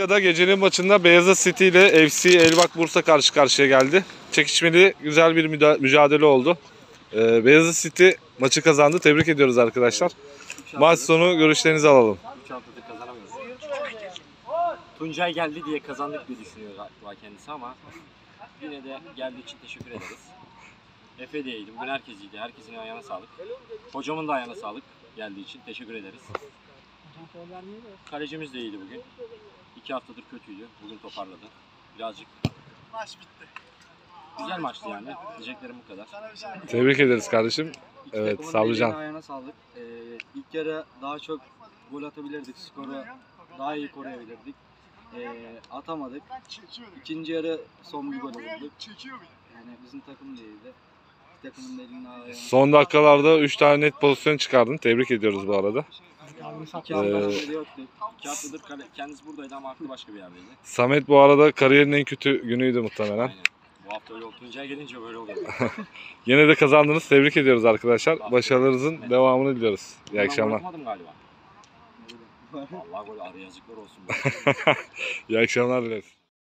Antalya'da gecenin maçında Beyazıt City ile FC Elbak Bursa karşı karşıya geldi. Çekişmeli güzel bir mücadele oldu. Beyazıt City maçı kazandı. Tebrik ediyoruz arkadaşlar. Maç sonu görüşlerinizi alalım. 3 haftadır kazanamıyoruz. Tuncay geldi diye kazandık diye düşünüyor galiba kendisi ama yine de geldiği için teşekkür ederiz. Efe de iyiydi. Bugün herkes iyiydi. Herkesin ayağına sağlık. Hocamın da ayağına sağlık geldiği için teşekkür ederiz. Kalecimiz de iyiydi bugün. 2 haftadır kötüydü. Bugün toparladı. Birazcık Maç bitti. güzel maçtı yani. Diyeceklerim bu kadar. Tebrik ederiz kardeşim. Evet, Takımın Sablıcan. ellerine ayağına sağlık. İlk yarı daha çok gol atabilirdik. Skoru daha iyi koruyabilirdik. Atamadık. İkinci yarı son bir gol bulduk. Yani bizim takım da iyiydi. İki takımın da eline ayağına. Son dakikalarda 3 tane net pozisyon çıkardın. Tebrik ediyoruz bu arada. İki haftadan beri yoktu. 2 haftadır kendisi buradaydı ama aklı başka bir yerdeydi. Samet bu arada kariyerinin en kötü günüydü muhtemelen. Aynen. Bu hafta öyle oldu. Tuncay gelince böyle oluyor. Yine de kazandınız. Tebrik ediyoruz arkadaşlar. Başarılarınızın devamını diliyoruz. İyi akşamlar. Bırakmadım galiba. Allah gol araya yazıklar olsun. İyi akşamlar dileriz.